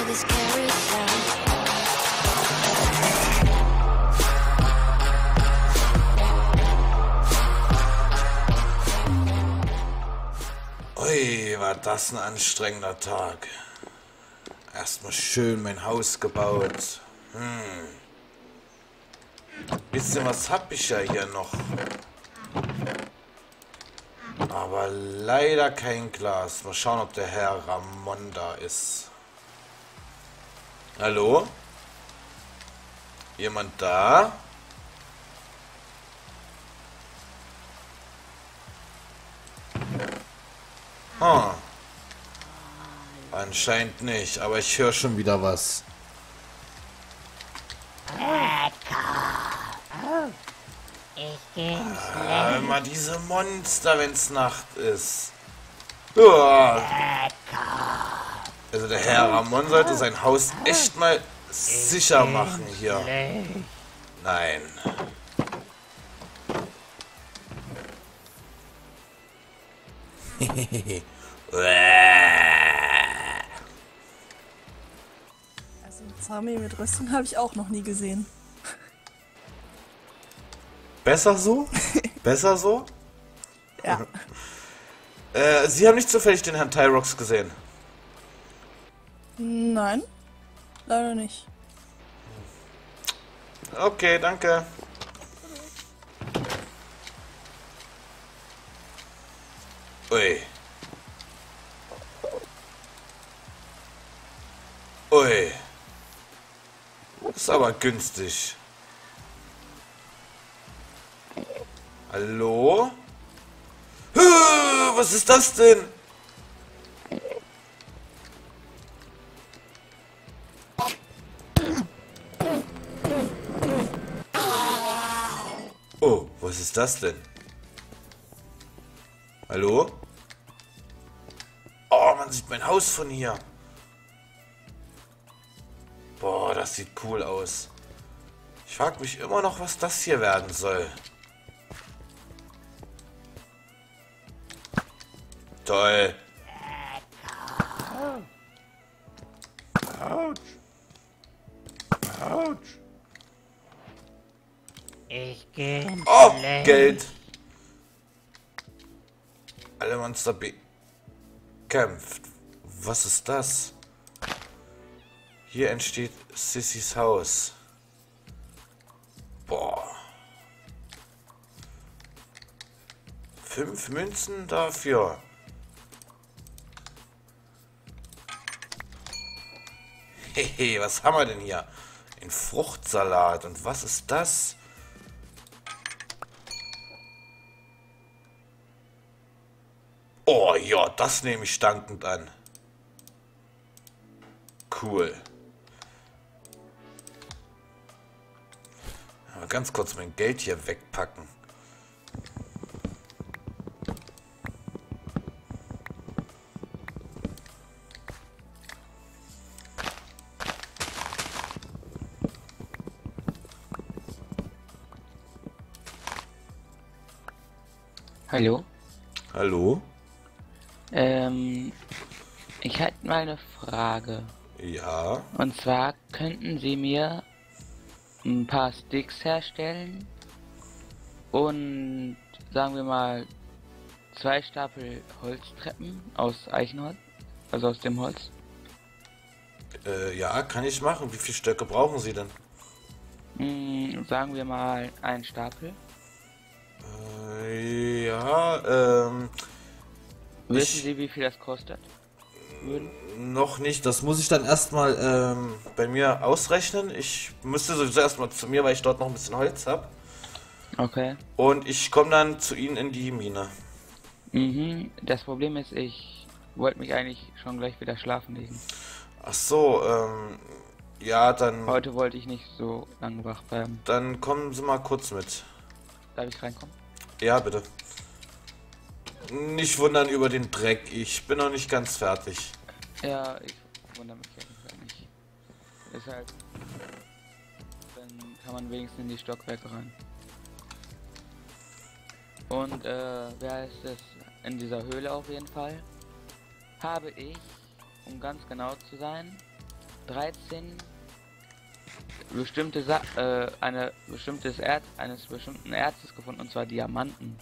the scary sound. Ui, war das ein anstrengender Tag. Erstmal schön mein Haus gebaut. Bisschen was hab ich ja hier noch. Aber leider kein Glas. Mal schauen, ob der Herr Ramon da ist. Hallo? Jemand da? Hm. Anscheinend nicht, aber ich höre schon wieder was. Ich geh Immer diese Monster, wenn's Nacht ist. Uah. Also der Herr Ramon sollte sein Haus echt mal sicher machen hier. Nein. Also Zami mit Rüstung habe ich auch noch nie gesehen. Besser so? Besser so? Ja. Sie haben nicht zufällig den Herrn Tyrox gesehen. Nein, leider nicht. Okay, danke. Ui. Ui. Ist aber günstig. Hallo? Was ist das denn? Oh, was ist das denn? Hallo? Oh, man sieht mein Haus von hier. Boah, das sieht cool aus. Ich frage mich immer noch, was das hier werden soll. Toll. Autsch. Autsch. Ich geh Oh, Geld. Alle Monster bekämpft. Was ist das? Hier entsteht Sissys Haus. Boah. 5 Münzen dafür. Hehe, was haben wir denn hier? Ein Fruchtsalat. Und was ist das? Oh ja, das nehme ich dankend an. Cool. Aber ganz kurz mein Geld hier wegpacken. Hallo? Hallo? Ich hätte mal eine Frage. Ja. Und zwar, könnten Sie mir ein paar Sticks herstellen und, sagen wir mal, 2 Stapel Holztreppen aus Eichenholz, also aus dem Holz? Ja, kann ich machen. Wie viele Stöcke brauchen Sie denn? Sagen wir mal einen Stapel. Ja, Wissen Sie, wie viel das kostet? noch nicht. Das muss ich dann erstmal bei mir ausrechnen. Ich müsste sowieso erstmal zu mir, weil ich dort noch ein bisschen Holz habe. Okay. Und ich komme dann zu Ihnen in die Mine. Das Problem ist, ich wollte mich eigentlich schon gleich wieder schlafen legen. Ach so, ja, dann... Heute wollte ich nicht so lange wach bleiben. Dann kommen Sie mal kurz mit. Darf ich reinkommen? Ja, bitte. Nicht wundern über den Dreck. Ich bin noch nicht ganz fertig. Ja, ich wundere mich ja nicht. Deshalb, dann kann man wenigstens in die Stockwerke rein. Und, wer ist es? In dieser Höhle auf jeden Fall habe ich, um ganz genau zu sein, 13 eines bestimmten Erzes gefunden, und zwar Diamanten.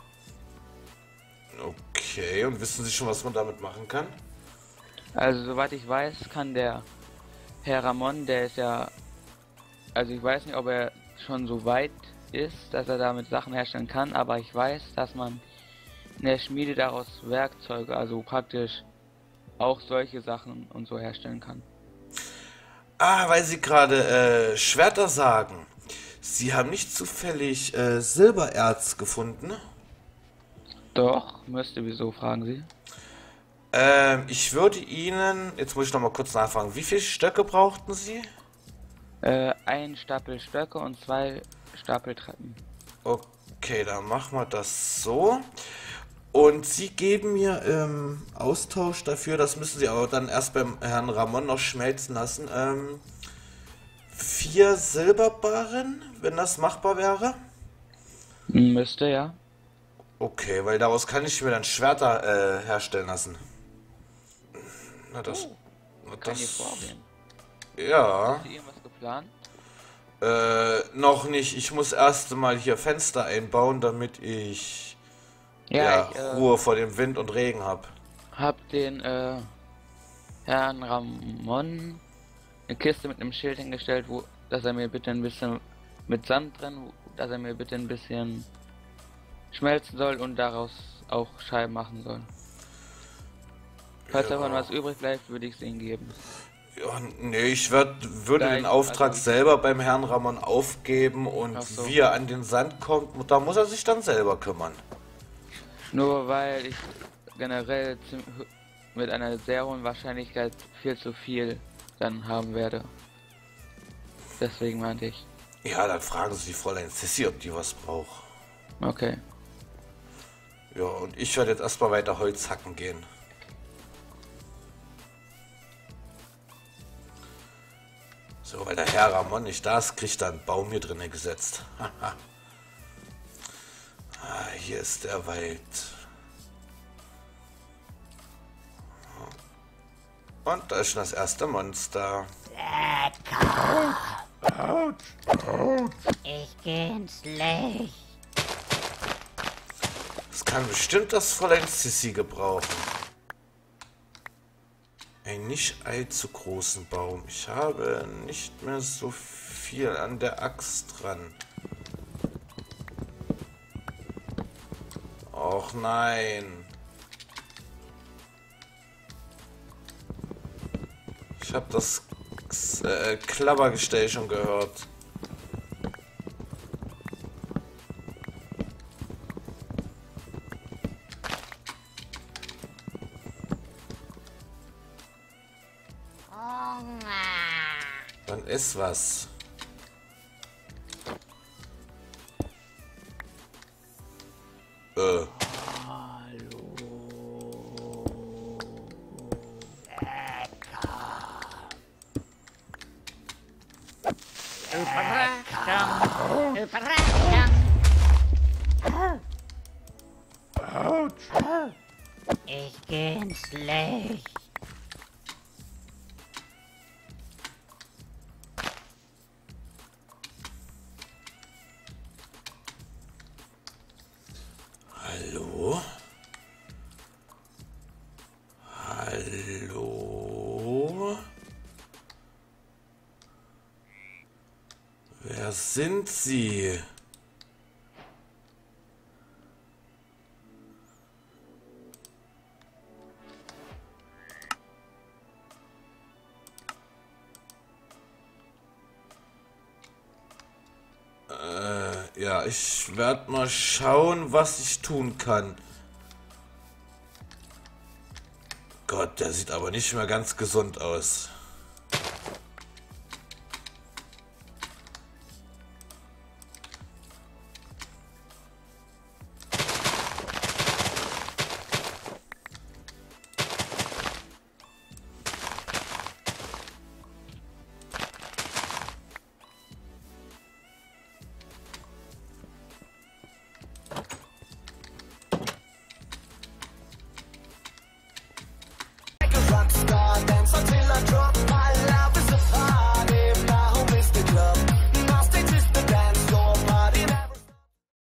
Okay, und wissen Sie schon, was man damit machen kann? Also soweit ich weiß, kann der Herr Ramon, der ist ja, also ich weiß nicht, ob er schon so weit ist, dass er damit Sachen herstellen kann, aber ich weiß, dass man in der Schmiede daraus Werkzeuge, also praktisch auch solche Sachen und so herstellen kann. Ah, weil Sie gerade Schwerter sagen. Sie haben nicht zufällig Silbererz gefunden? Doch, müsste, wieso, fragen Sie? Ich würde Ihnen, jetzt muss ich noch mal kurz nachfragen, wie viele Stöcke brauchten Sie? Ein Stapel Stöcke und 2 Stapel Treppen. Okay, dann machen wir das so. Und Sie geben mir im Austausch dafür, das müssen Sie aber dann erst beim Herrn Ramon noch schmelzen lassen, 4 Silberbarren, wenn das machbar wäre. Müsste, ja. Okay, weil daraus kann ich mir dann Schwerter herstellen lassen. Na das... Na Kann hier das... vorgehen. Ja... Hast du irgendwas geplant? Noch nicht. Ich muss erst mal hier Fenster einbauen, damit ich Ja, ich Ruhe vor dem Wind und Regen habe. hab den Herrn Ramon eine Kiste mit einem Schild hingestellt, dass er mir bitte ein bisschen mit Sand drin, dass er mir bitte ein bisschen schmelzen soll und daraus auch Scheiben machen soll. Falls davon was übrig bleibt, würde ich es ihnen geben. Ja, nee, ich würde den Nein, Auftrag also- selber beim Herrn Ramon aufgeben und Ach so. wie er an den Sand kommt, da muss er sich dann selber kümmern. Nur weil ich generell mit einer sehr hohen Wahrscheinlichkeit viel zu viel dann haben werde. Deswegen meinte ich. Ja, dann fragen Sie die Fräulein Sissy, ob die was braucht. Okay. Ja, und ich werde jetzt erstmal weiter Holz hacken gehen. So, weil der Herr Ramon nicht da ist, kriegt er einen Baum hier drinnen gesetzt. Haha. Hier ist der Wald. Und da ist schon das erste Monster. Ich geh ins Licht. Das kann bestimmt das Fräulein Sissy gebrauchen. Einen nicht allzu großen Baum. Ich habe nicht mehr so viel an der Axt dran. Och nein. Ich habe das Klappergestell schon gehört. Dann ist was. Überraschung. Überraschung. Ich geh ins Licht. Hallo? Hallo? Wer sind Sie? Ja, ich werde mal schauen, was ich tun kann. Gott, der sieht aber nicht mehr ganz gesund aus.